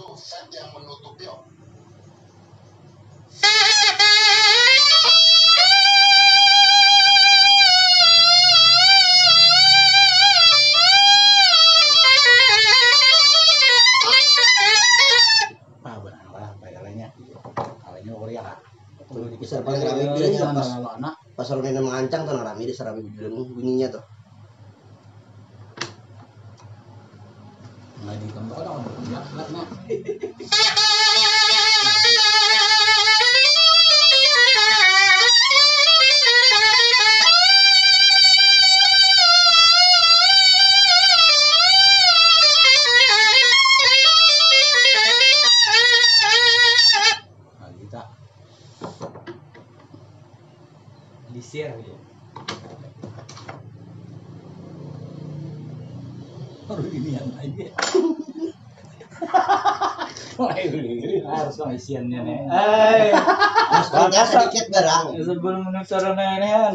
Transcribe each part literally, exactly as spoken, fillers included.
set yang menutupi besar paling rame bilangnya pas anak pas orang yang mengancang tuh rame di serami bunyinya tuh nggak di tempat orang ya nak share gitu. Baru ini yang aja. Wah, ini harus pengisiannya nih. Eh, harus sedikit barang. Sebelum menutur nenean.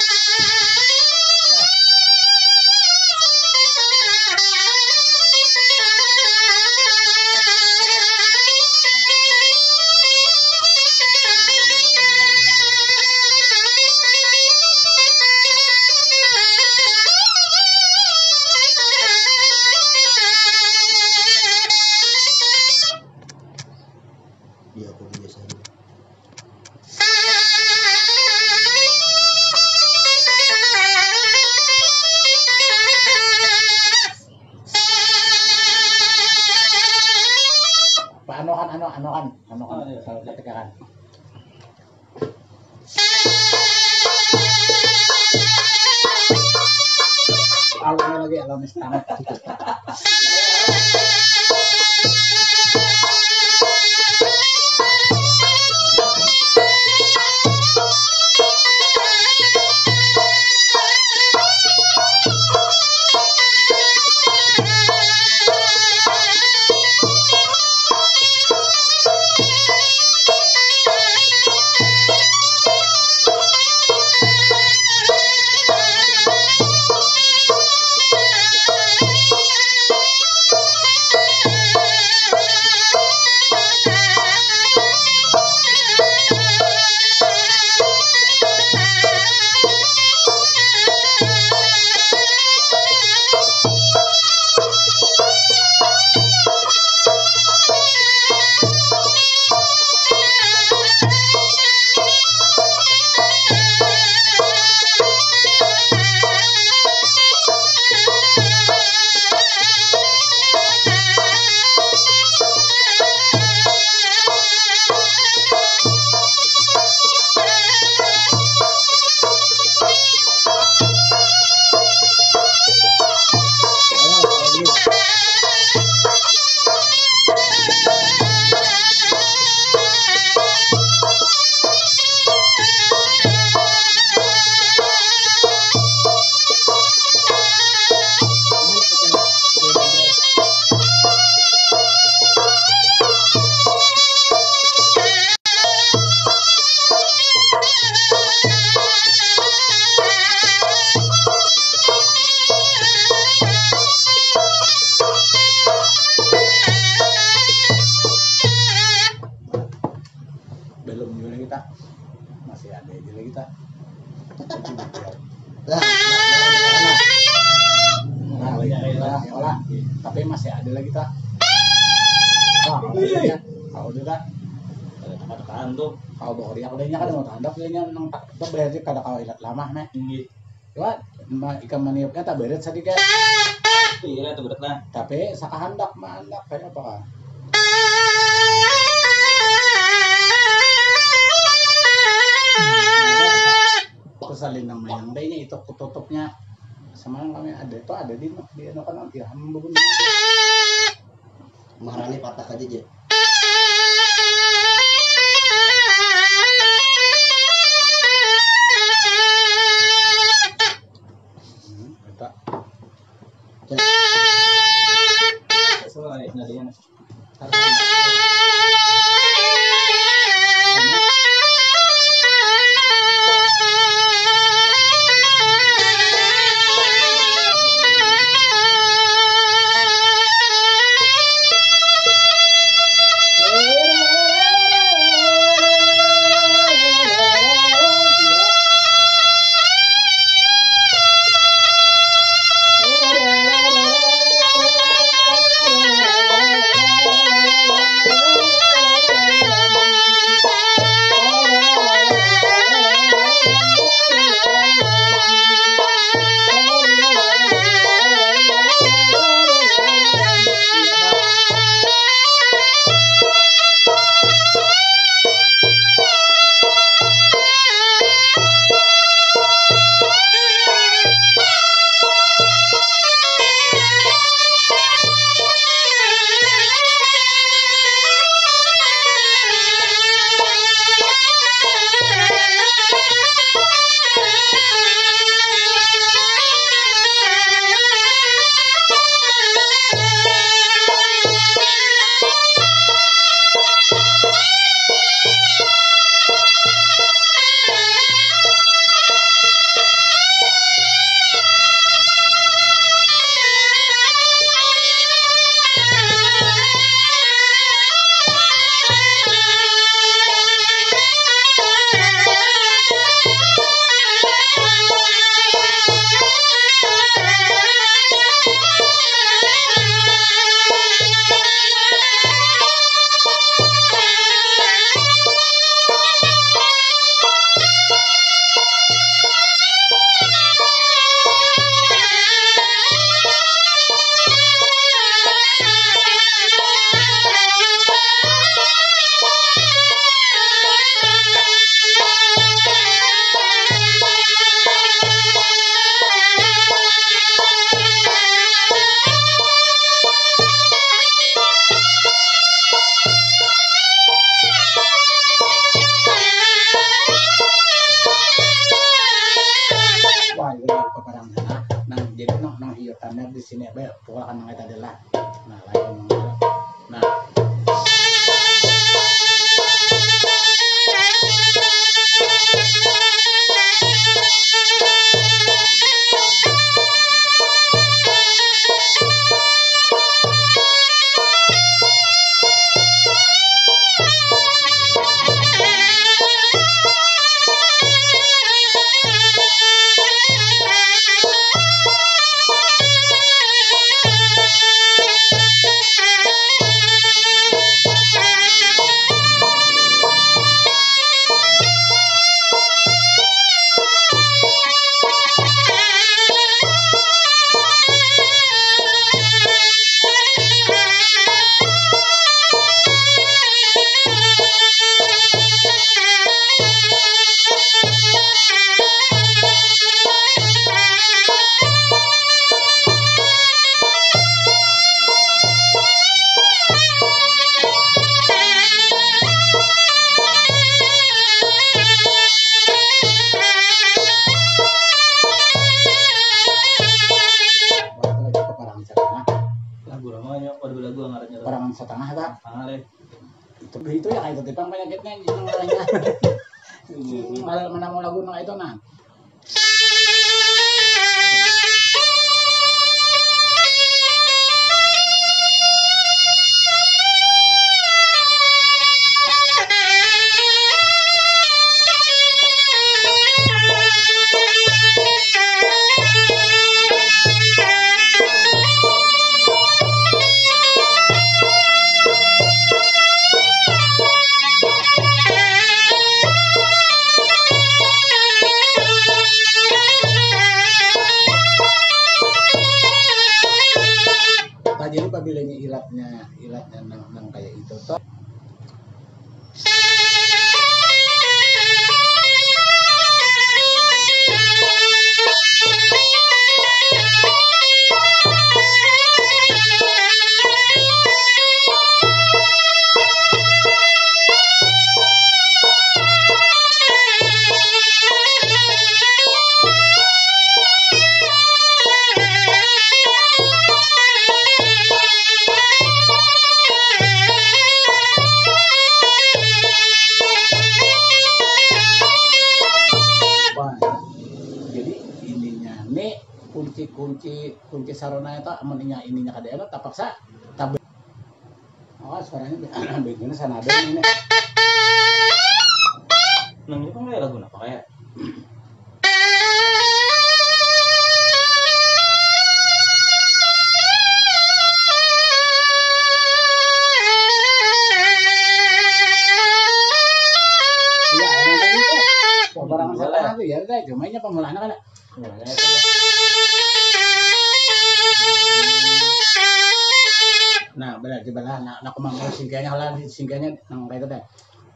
Iya, aku biasa aja. Pak anokan ano anokan anokan kalau ketekan. Alami lagi alami setengah. Belum juga kita masih ada aja kita. Lah, Nah, olah, olah, tapi masih ada lagi kita. Wah, kalau udah kan, Ada tekan tuh. kalau bawa dia kodenya kan mau tandap dia nang tak tak berarti kada kau ilat lama meh. Tinggi. Wah, ikan maniupnya tak beres sedikit. Iya, itu berat lah. Tapi sakahandak mandak kayak apa kan? Kesalin ng mayang niya ito kututupnya sama kami ada itu ada di di ano kan nanti hambun Maharani patah aja je. kita Soalnya nadanya. itu dari paparang sana. Nah jadi nong nong iyo tamer di sini be pokoknya kan nang eta adalah. Nah lain nong nah Lagu ramanya, pada lagu ngarannya. parangan setengah tak Angale. itu itu ya kayak ketipang penyakitnya yang ngaranya malah mana mau lagu nang itu nah nah, jadi apabila ilatnya ilatnya nang, nang kayak itu toh kunci kunci sarona itu amaninya ininya kada enak tapaksa tab oh suaranya begini sana ada ini Nang itu kan kayak lagu apa kayak? iya emang tadi tuh barang setengah tuh ya udah cuma ini pemulaannya kan Mulanya itu. nah berarti belah nak nak kemangkal singkanya halah singkanya nang kayak itu deh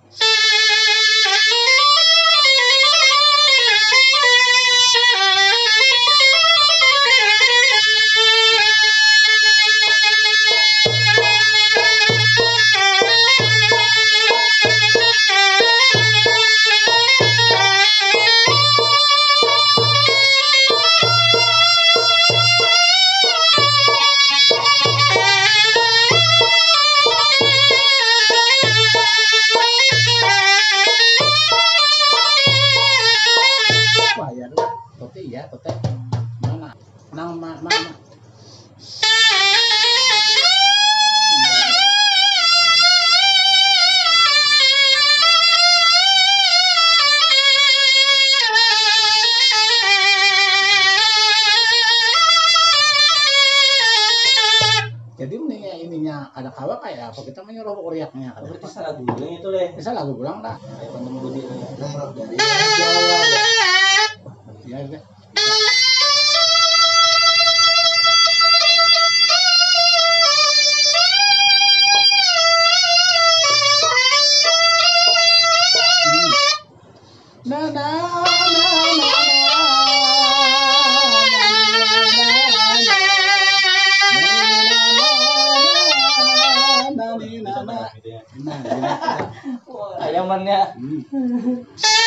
bayar tote ya tote mana nang ma ma ma. Jadi ininya ininya ada kawa kayak apa kita menyuruh uriaknya kan Berarti salah guling itu leh. bisa lagu pulang tak Kayak penemu budi. Nomor dari Jawa ya. ya udah na na Ayamannya. Hmm.